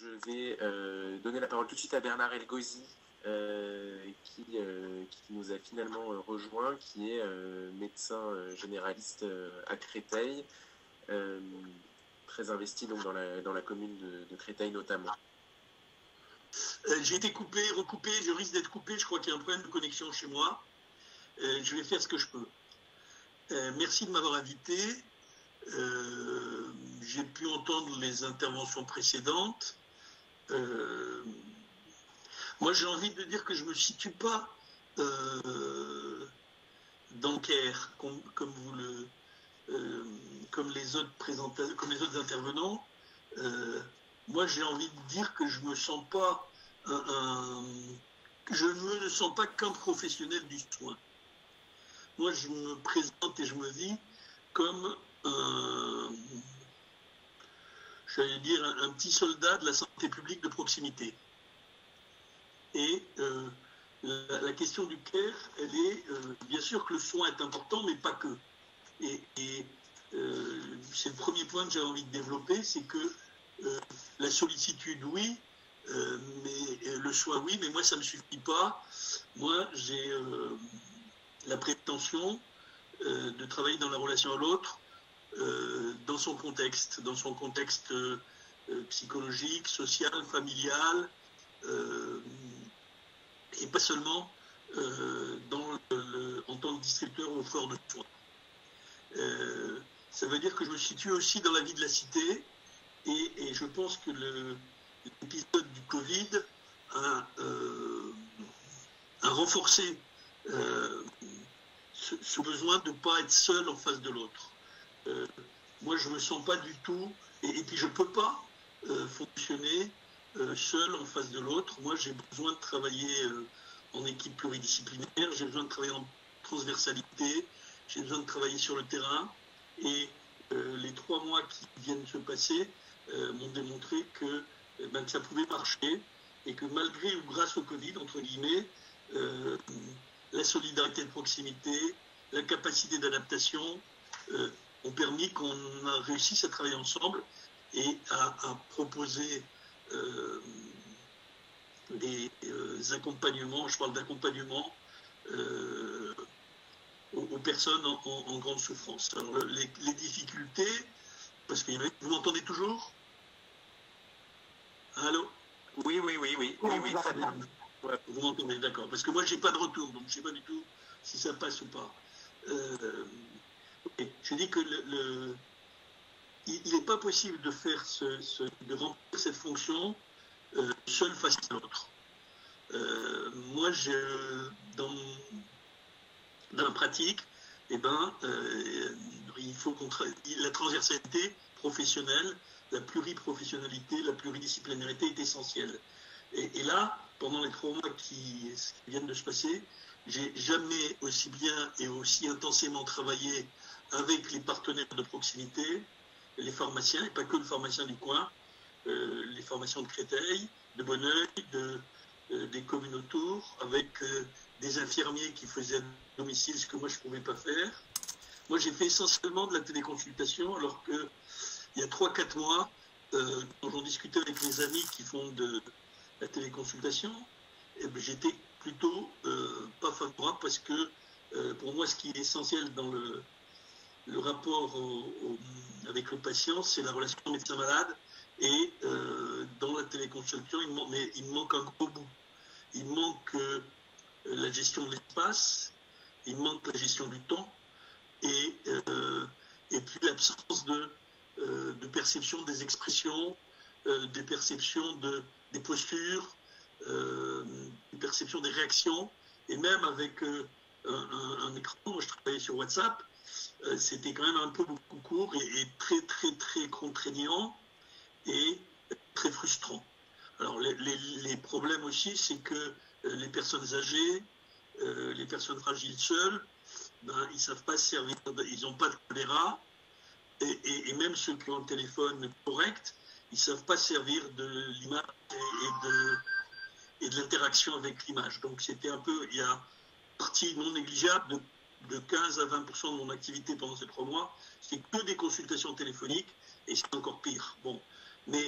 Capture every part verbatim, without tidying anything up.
je vais euh, donner la parole tout de suite à Bernard Elgozi, euh, qui, euh, qui nous a finalement euh, rejoint, qui est euh, médecin euh, généraliste euh, à Créteil, euh, très investi donc, dans, la, dans la commune de, de Créteil notamment. Euh, j'ai été coupé, recoupé, je risque d'être coupé, je crois qu'il y a un problème de connexion chez moi. Euh, je vais faire ce que je peux. Euh, merci de m'avoir invité. Euh, j'ai pu entendre les interventions précédentes. Euh, moi, j'ai envie de dire que je ne me situe pas euh, dans le Caire, comme, comme, vous le, euh, comme, les autres présentateurs, comme les autres intervenants. Euh, moi, j'ai envie de dire que je ne me sens pas un, un, je ne me sens pas qu'un professionnel du soin. Moi, je me présente et je me vis comme un, j'allais dire, un, un petit soldat de la santé publique de proximité. Et euh, la, la question du care, elle est, euh, bien sûr que le soin est important, mais pas que. Et, et euh, c'est le premier point que j'avais envie de développer, c'est que euh, la sollicitude, oui, euh, mais euh, le soin, oui, mais moi, ça ne me suffit pas. Moi, j'ai euh, la prétention euh, de travailler dans la relation à l'autre, euh, dans son contexte, dans son contexte euh, psychologique, social, familial, euh, et pas seulement euh, dans le, le, en tant que distributeur ou offreur de soins. Euh, ça veut dire que je me situe aussi dans la vie de la cité, et, et je pense que le, l'épisode du Covid a, euh, a renforcé euh, ce, ce besoin de ne pas être seul en face de l'autre. Euh, moi, je ne me sens pas du tout, et, et puis je ne peux pas euh, fonctionner euh, seul en face de l'autre. Moi, j'ai besoin de travailler euh, en équipe pluridisciplinaire, j'ai besoin de travailler en transversalité, j'ai besoin de travailler sur le terrain, et euh, les trois mois qui viennent de se passer euh, m'ont démontré que, eh ben, que ça pouvait marcher, et que malgré ou grâce au Covid, entre guillemets, euh, la solidarité de proximité, la capacité d'adaptation euh, ont permis qu'on a réussi à travailler ensemble et à, à proposer euh, des euh, accompagnements, je parle d'accompagnement euh, aux, aux personnes en, en, en grande souffrance. Alors les, les difficultés, parce que vous m'entendez toujours? Allô? Oui, oui, oui, oui, oui, oui, très bien. Ouais, vous m'entendez, d'accord. Parce que moi, je n'ai pas de retour, donc je ne sais pas du tout si ça passe ou pas. Euh, okay. Je dis que le, le, il n'est pas possible de faire ce, ce, de remplir cette fonction euh, seul face à l'autre. Euh, moi, je, dans, dans la pratique, eh ben, euh, il faut qu'on tra- la transversalité professionnelle, la pluriprofessionnalité, la pluridisciplinarité est essentielle. Et, et là, pendant les trois mois qui, qui viennent de se passer, j'ai jamais aussi bien et aussi intensément travaillé avec les partenaires de proximité, les pharmaciens, et pas que le pharmacien du coin, euh, les pharmaciens de Créteil, de Bonneuil, de, euh, des communes autour, avec euh, des infirmiers qui faisaient à domicile ce que moi je ne pouvais pas faire. Moi j'ai fait essentiellement de la téléconsultation, alors que il y a trois quatre mois, euh, quand j'en discutais avec mes amis qui font de la téléconsultation, eh bien, j'étais plutôt euh, pas favorable parce que euh, pour moi ce qui est essentiel dans le, le rapport au, au, avec le patient, c'est la relation médecin-malade, et euh, dans la téléconsultation, il, man- mais il manque un gros bout. Il manque euh, la gestion de l'espace, il manque la gestion du temps, et, euh, et puis l'absence de, euh, de perception des expressions, euh, des perceptions de, des postures, euh, des perceptions des réactions, et même avec euh, un, un, un écran, moi je travaillais sur WhatsApp, euh, c'était quand même un peu beaucoup court et, et très très très contraignant et très frustrant. Alors les, les, les problèmes aussi, c'est que euh, les personnes âgées, euh, les personnes fragiles seules, ben, ils ne savent pas se servir, ils n'ont pas de caméra, et, et, et même ceux qui ont le téléphone correct, ils ne savent pas se servir de l'image et, et de, et de l'interaction avec l'image. Donc c'était un peu, il y a une partie non négligeable de, de quinze à vingt pour cent de mon activité pendant ces trois mois, c'est que des consultations téléphoniques, et c'est encore pire. Bon, mais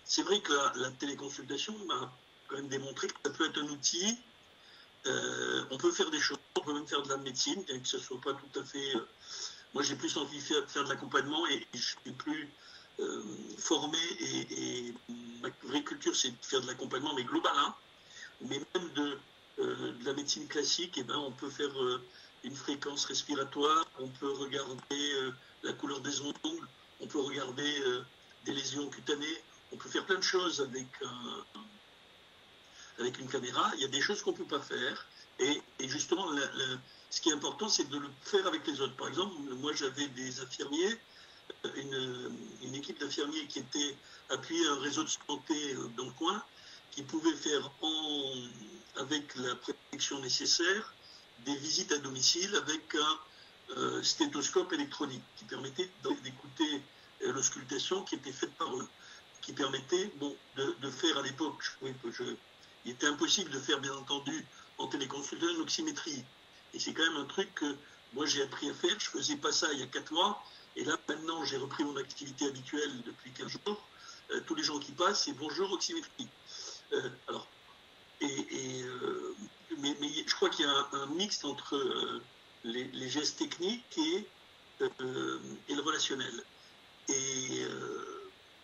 c'est vrai que la, la téléconsultation m'a quand même démontré que ça peut être un outil. Euh, on peut faire des choses, on peut même faire de la médecine, bien que ce ne soit pas tout à fait... Euh, moi, j'ai plus envie de faire, faire de l'accompagnement et, et je suis plus euh, formé et, et ma vraie culture, c'est de faire de l'accompagnement, mais global, hein, mais même de, euh, de la médecine classique, eh ben, on peut faire euh, une fréquence respiratoire, on peut regarder euh, la couleur des ongles, on peut regarder euh, des lésions cutanées, on peut faire plein de choses avec, un, avec une caméra. Il y a des choses qu'on ne peut pas faire. Et, et justement, la, la, ce qui est important, c'est de le faire avec les autres. Par exemple, moi, j'avais des infirmiers, une, une équipe d'infirmiers qui était appuyée à un réseau de santé dans le coin, qui pouvait faire en, avec la protection nécessaire des visites à domicile avec un euh, stéthoscope électronique qui permettait d'écouter l'auscultation qui était faite par eux, qui permettait bon, de, de faire à l'époque, je, je, il était impossible de faire bien entendu en téléconsultation une oxymétrie. Et c'est quand même un truc que moi j'ai appris à faire, je ne faisais pas ça il y a quatre mois, et là maintenant j'ai repris mon activité habituelle depuis quinze jours, euh, tous les gens qui passent, c'est bonjour oxymétrie. Euh, alors, et, et, euh, mais, mais je crois qu'il y a un, un mix entre euh, les, les gestes techniques et, euh, et le relationnel. Et, euh,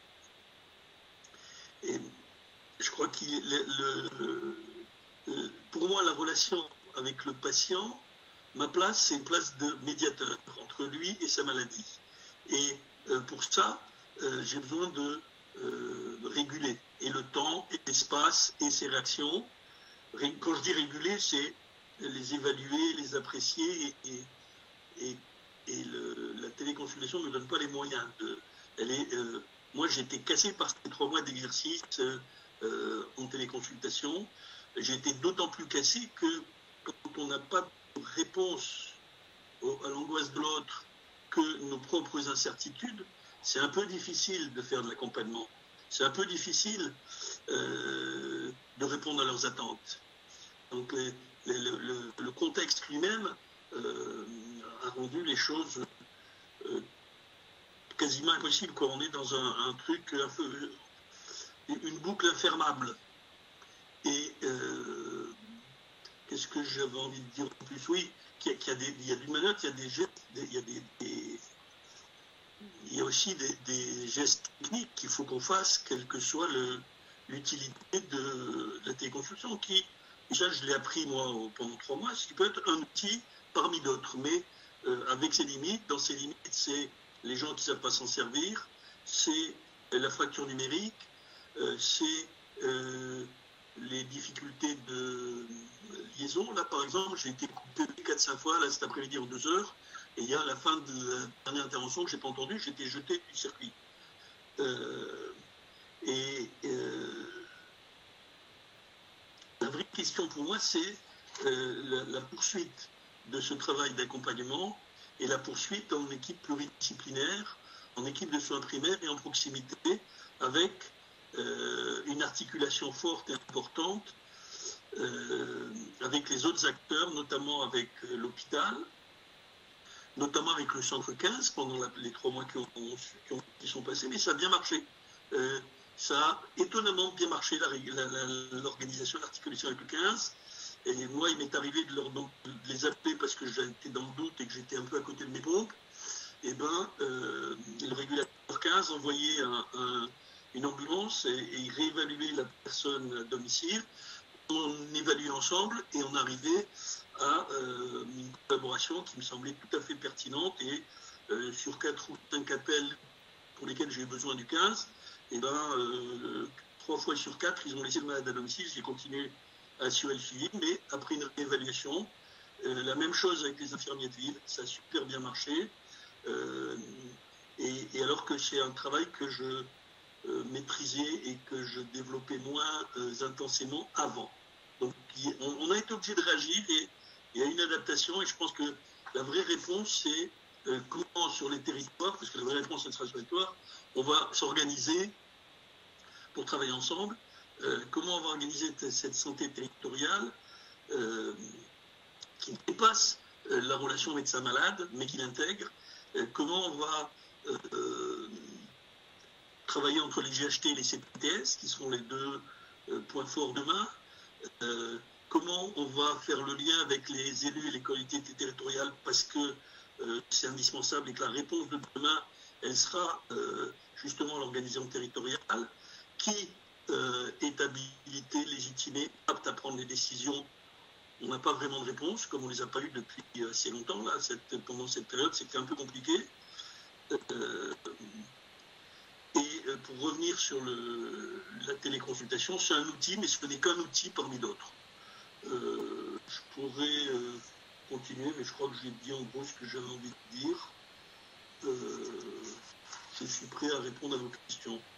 et je crois qu'il le, le, le, pour moi la relation avec le patient, ma place c'est une place de médiateur entre lui et sa maladie. Et euh, pour ça, euh, j'ai besoin de euh, réguler et le temps, et l'espace, et ses réactions. Quand je dis réguler, c'est les évaluer, les apprécier, et, et, et, et le, la téléconsultation ne me donne pas les moyens. De, elle est, euh, moi, j'ai été cassé par ces trois mois d'exercice euh, en téléconsultation. J'ai été d'autant plus cassé que quand on n'a pas de réponse au, à l'angoisse de l'autre que nos propres incertitudes, c'est un peu difficile de faire de l'accompagnement. C'est un peu difficile euh, de répondre à leurs attentes. Donc les, les, le, le, le contexte lui-même euh, a rendu les choses euh, quasiment impossibles. Quoi. On est dans un, un truc, un peu, une boucle infermable. Et euh, qu'est-ce que j'avais envie de dire en plus? Oui, qu'il y a, qu'il y a des, il y a du manoeuvre, il y a des gestes, il y a des, des il y a aussi des, des gestes techniques qu'il faut qu'on fasse, quelle que soit l'utilité de, de la téléconsultation, qui, déjà je l'ai appris moi pendant trois mois, ce qui peut être un outil parmi d'autres, mais euh, avec ses limites. Dans ses limites, c'est les gens qui ne savent pas s'en servir, c'est la fracture numérique, euh, c'est euh, les difficultés de liaison. Là, par exemple, j'ai été coupé quatre cinq fois là, cet après-midi en deux heures. Et il y a la fin de la dernière intervention que je n'ai pas entendue, j'étais jeté du circuit. Euh, et euh, la vraie question pour moi, c'est euh, la, la poursuite de ce travail d'accompagnement et la poursuite en équipe pluridisciplinaire, en équipe de soins primaires et en proximité, avec euh, une articulation forte et importante euh, avec les autres acteurs, notamment avec euh, l'hôpital, notamment avec le centre quinze, pendant la, les trois mois qui, ont, qui, ont, qui sont passés, mais ça a bien marché. Euh, ça a étonnamment bien marché, l'organisation, l'articulation avec le quinze. Et moi, il m'est arrivé de, leur, de les appeler parce que j'étais dans le doute et que j'étais un peu à côté de mes pompes. Et bien, euh, le régulateur quinze envoyait un, un, une ambulance et, et il réévaluait la personne à domicile. On évaluait ensemble et on arrivait à euh, une collaboration qui me semblait tout à fait pertinente. Et euh, sur quatre ou cinq appels pour lesquels j'ai eu besoin du quinze, et ben, euh, trois fois sur quatre, ils ont laissé le malade à domicile. J'ai continué à assurer le suivi, mais après une réévaluation, euh, la même chose avec les infirmiers de ville, ça a super bien marché. Euh, et, et alors que c'est un travail que je euh, maîtrisais et que je développais moins euh, intensément avant. Donc on, on a été obligé de réagir et il y a une adaptation et je pense que la vraie réponse c'est euh, comment sur les territoires, parce que la vraie réponse c'est sera sur les territoires, on va s'organiser pour travailler ensemble, euh, comment on va organiser cette santé territoriale euh, qui dépasse euh, la relation médecin-malade mais qui l'intègre, euh, comment on va euh, travailler entre les G H T et les C P T S, qui seront les deux euh, points forts demain. Euh, comment on va faire le lien avec les élus et les collectivités territoriales, parce que euh, c'est indispensable et que la réponse de demain, elle sera euh, justement l'organisation territoriale qui euh, est habilitée, légitimée, apte à prendre des décisions. On n'a pas vraiment de réponse, comme on ne les a pas eues depuis assez longtemps, là, cette, pendant cette période, c'était un peu compliqué. Euh, et pour revenir sur le, la téléconsultation, c'est un outil, mais ce n'est qu'un outil parmi d'autres. Euh, je pourrais euh, continuer, mais je crois que j'ai dit en gros ce que j'avais envie de dire. Euh, je suis prêt à répondre à vos questions.